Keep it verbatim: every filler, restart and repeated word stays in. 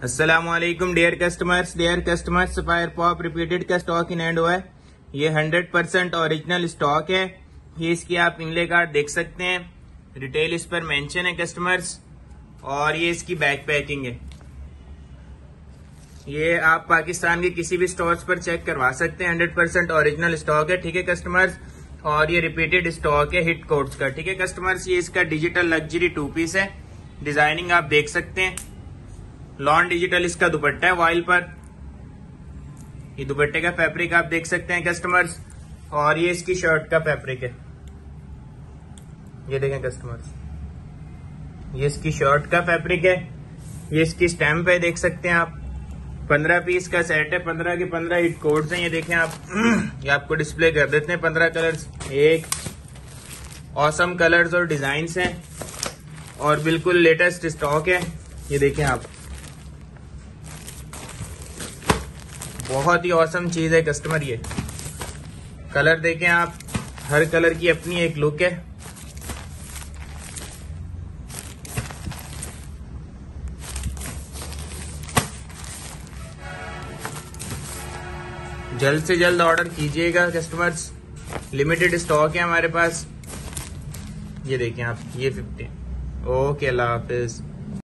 अस्सलामुअलैकुम dear customers dear customers fire pop repeated का stock in hand हुआ है। ये हंड्रेड परसेंट ओरिजिनल स्टॉक है। ये इसकी आप इंग्ले कार्ड देख सकते हैं, रिटेल इस पर मेंशन है कस्टमर्स, और ये इसकी बैक पैकिंग है। ये आप पाकिस्तान के किसी भी स्टोर्स पर चेक करवा सकते हैं, हंड्रेड परसेंट ओरिजिनल स्टॉक है। ठीक है कस्टमर्स, और ये रिपीटेड स्टॉक है हिट कोट्स का। ठीक है कस्टमर्स, ये इसका डिजिटल लग्जरी टू पीस है। डिजाइनिंग आप देख सकते हैं, लॉन डिजिटल इसका दुपट्टा है वॉइल पर। ये दुपट्टे का फैब्रिक आप देख सकते हैं कस्टमर्स, और ये इसकी शर्ट का फैब्रिक है। ये देखें कस्टमर्स, ये इसकी शर्ट का फैब्रिक है। ये इसकी स्टैम्प है, देख सकते हैं आप। पंद्रह पीस का सेट है, पंद्रह के पंद्रह हिट कोड्स हैं। ये देखें आप, ये आपको डिस्प्ले कर देते हैं। पंद्रह कलर्स, एक ऑसम कलर्स और डिजाइन्स हैं, और बिल्कुल लेटेस्ट स्टॉक है। ये देखें आप, बहुत ही औसम चीज है कस्टमर। ये कलर देखें आप, हर कलर की अपनी एक लुक है। जल्द से जल्द ऑर्डर कीजिएगा कस्टमर्स, लिमिटेड स्टॉक है हमारे पास। ये देखें आप, ये फिफ्टी। ओके, अल्लाह हाफिज।